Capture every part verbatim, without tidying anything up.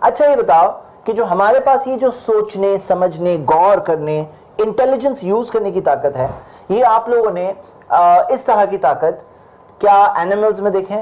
अच्छा ये बताओ कि जो हमारे पास ये जो सोचने, समझने, गौर करने, इंटेलिजेंस यूज करने की ताकत है, ये आप लोगों ने आ, इस तरह की ताकत क्या एनिमल्स में देखें?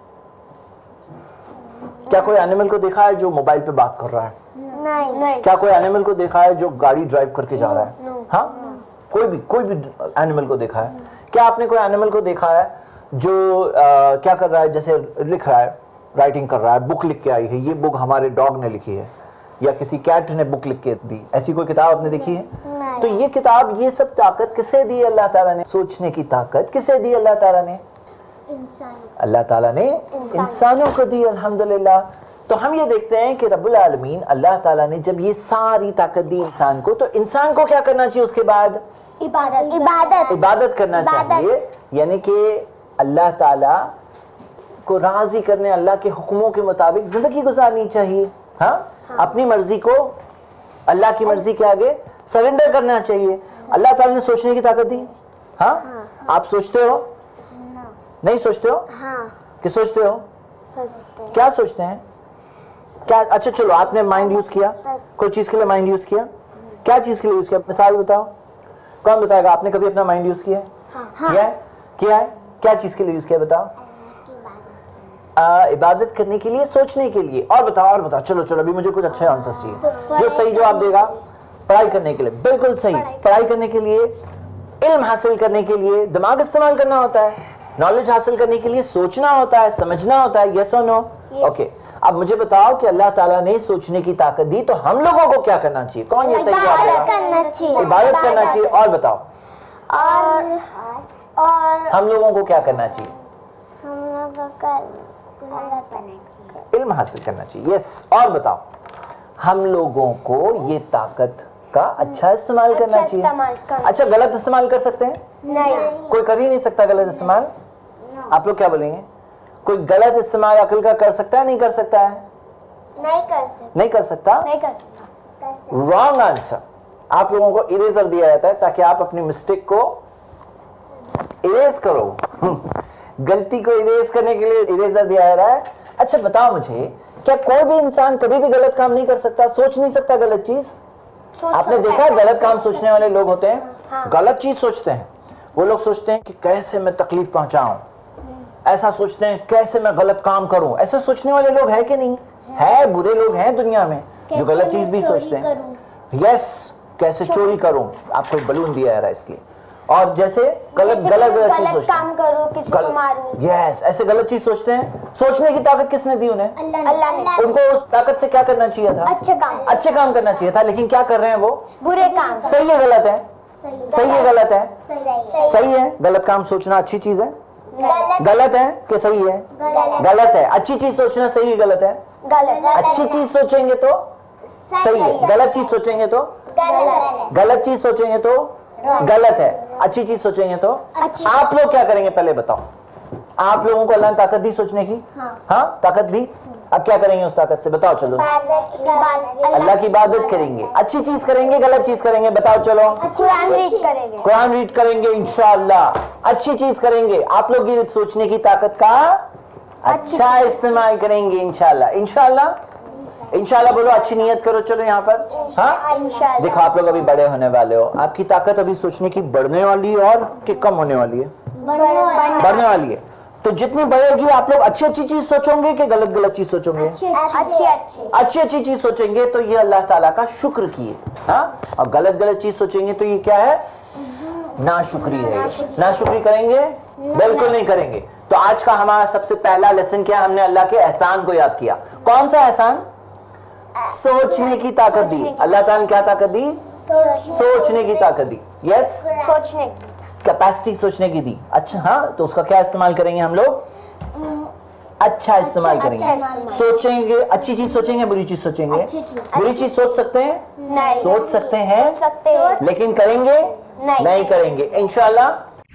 क्या कोई एनिमल को देखा है जो मोबाइल पे बात कर रहा है? नहीं, नहीं। क्या कोई एनिमल को देखा है जो गाड़ी ड्राइव करके जा रहा है? हाँ, कोई भी कोई भी एनिमल को देखा है? क्या आपने कोई एनिमल को देखा है जो आ, क्या कर रहा है, जैसे लिख रहा है, राइटिंग कर रहा है, बुक लिख के आई है, ये बुक हमारे डॉग ने लिखी है या किसी कैट ने बुक लिख के दी, ऐसी कोई किताब आपने देखी है? तो ये किताब, ये सब ताकत किसे दी अल्लाह ताला ने? सोचने की ताकत किसे दी अल्लाह ताला ने? अल्लाह ताला ने इंसानों को दी, अल्हम्दुलिल्लाह। तो हम ये देखते हैं कि रब्बुल आलमीन अल्लाह ताला ने जब ये सारी ताकत दी इंसान को, तो इंसान को क्या करना चाहिए उसके बाद? इबादत इबादत इबादत करना चाहिए, यानी कि अल्लाह ताला को राजी करने, अल्लाह के हुक्मों के मुताबिक जिंदगी गुजारनी चाहिए। हाँ, हाँ। अपनी मर्जी को अल्लाह की मर्जी के आगे सरेंडर करना चाहिए। अल्लाह ताला ने सोचने की ताकत दी। हाँ, हाँ। आप सोचते हो? नहीं सोचते हो? हाँ। कि सोचते हो? सोचते हैं। क्या सोचते हैं? क्या? अच्छा चलो, आपने माइंड यूज किया, कोई चीज के लिए माइंड यूज किया? क्या चीज के लिए यूज किया? मिसाल बताओ, कौन बताएगा? आपने कभी अपना माइंड यूज किया है? हाँ। किया है? किया है? क्या चीज के लिए यूज किया बताओ? आ, इबादत करने के लिए, सोचने के लिए। और बताओ, और बताओ, चलो चलो, अभी मुझे कुछ अच्छे आंसर्स चाहिए। जो सही जवाब देगा, पढ़ाई करने के लिए, बिल्कुल सही। पढ़ाई करने के लिए, इल्म हासिल करने के लिए दिमाग इस्तेमाल करना होता है, नॉलेज हासिल करने के लिए सोचना होता है, समझना होता है। यस और नो? ओके, अब मुझे बताओ कि अल्लाह ताला ने सोचने की ताकत दी, तो हम लोगों को क्या करना चाहिए? कौन ये सही जवाब देगा? इबादत करना चाहिए। और बताओ, और और हम लोगों को क्या करना चाहिए? हम लोगों का इल्म हासिल करना चाहिए। यस। और बताओ, हम लोगों को ये ताकत का अच्छा इस्तेमाल करना अच्छा चाहिए। इस्तेमाल करना। अच्छा, गलत इस्तेमाल कर सकते हैं? नहीं, कोई कर ही नहीं सकता गलत इस्तेमाल। आप लोग क्या बोलेंगे? कोई गलत इस्तेमाल अकल का कर सकता है, नहीं कर सकता है? नहीं कर सकता नहीं कर सकता। नहीं कर सकता रॉन्ग आंसर। आप लोगों को इरेजर दिया जाता है ताकि आप अपनी मिस्टेक को इरेज करो। गलती को इरेज करने के लिए इरेजर दिया जा रहा है। अच्छा बताओ मुझे, क्या कोई भी इंसान कभी भी गलत काम नहीं कर सकता, सोच नहीं सकता गलत चीज? आपने देखा है गलत काम सोचने वाले लोग होते हैं, हाँ। गलत चीज सोचते हैं। वो लोग सोचते हैं कि कैसे मैं तकलीफ पहुंचाऊं, ऐसा सोचते हैं कैसे मैं गलत काम करूं। ऐसे सोचने वाले लोग हैं कि नहीं है? बुरे लोग हैं दुनिया में जो गलत चीज भी सोचते हैं। यस, कैसे चोरी करूं, आपको बलून दिया जा रहा है इसलिए। और जैसे गलत गलत गलत चीज सोचते काम करो, किसी को मारूं। यस, ऐसे गलत चीज सोचते हैं। सोचने की ताकत किसने दी उन्हें? अल्लाह ने। उनको उस ताकत से क्या करना चाहिए था? अच्छे काम अच्छे काम करना चाहिए था, लेकिन क्या कर रहे हैं वो? बुरे काम। सही है गलत है? सही है गलत है? सही है। गलत काम सोचना अच्छी चीज है? गलत है कि सही है? गलत है। अच्छी चीज सोचना सही है गलत है? अच्छी चीज सोचेंगे तो सही है, गलत चीज सोचेंगे तो गलत चीज सोचेंगे तो गलत है, अच्छी चीज सोचेंगे तो। आप लोग क्या करेंगे पहले बताओ? आप लोगों को अल्लाह ने ताकत दी सोचने की? हाँ, ताकत दी। अब क्या करेंगे उस ताकत से? बताओ चलो। अल्लाह की इबादत करेंगे, अच्छी चीज करेंगे, गलत चीज करेंगे? बताओ चलो। कुरान रीड करेंगे। कुरान रीड करेंगे इंशाअल्लाह, अच्छी चीज करेंगे। आप लोग ये सोचने की ताकत का अच्छा इस्तेमाल करेंगे इंशाअल्लाह। इंशाअल्लाह इंशाअल्लाह बोलो, अच्छी नियत करो। चलो यहाँ पर। हाँ, देखो आप लोग अभी बड़े होने वाले हो, आपकी ताकत अभी सोचने की बढ़ने वाली है और कि कम होने वाली है? बढ़ने वाली है। तो जितनी बढ़ेगी आप लोग अच्छी अच्छी चीज सोचोगे कि गलत गलत चीज सोचोगे? अच्छी अच्छी अच्छी अच्छी चीज सोचेंगे तो ये अल्लाह ताला का शुक्र किए। हाँ, और गलत गलत चीज सोचेंगे तो ये क्या है? नाशुक्री है। नाशुक्री करेंगे? बिल्कुल नहीं करेंगे। तो आज का हमारा सबसे पहला लेसन क्या? हमने अल्लाह के एहसान को याद किया। कौन सा एहसान? सोचने की ताकत दी। अल्लाह ताला ने क्या ताकत दी? सोचने की ताकत दी। यस, सोचने की कैपेसिटी सोचने की दी। अच्छा, हाँ, तो उसका क्या इस्तेमाल करेंगे हम लोग? अच्छा इस्तेमाल अच्छा, करेंगे। अच्छा सोचेंगे, अच्छी चीज सोचेंगे, बुरी चीज सोचेंगे? बुरी चीज सोच सकते हैं? नहीं। सोच सकते हैं, सकते हैं। लेकिन करेंगे नहीं, नहीं करेंगे इंशाअल्लाह।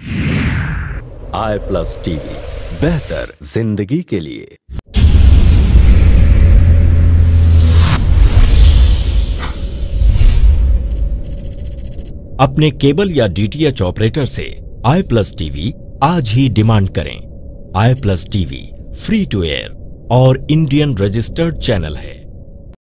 आई प्लस टीवी, बेहतर जिंदगी के लिए। अपने केबल या डीटीएच ऑपरेटर से आई प्लस टीवी आज ही डिमांड करें। I plus TV free to air और इंडियन रजिस्टर्ड चैनल है।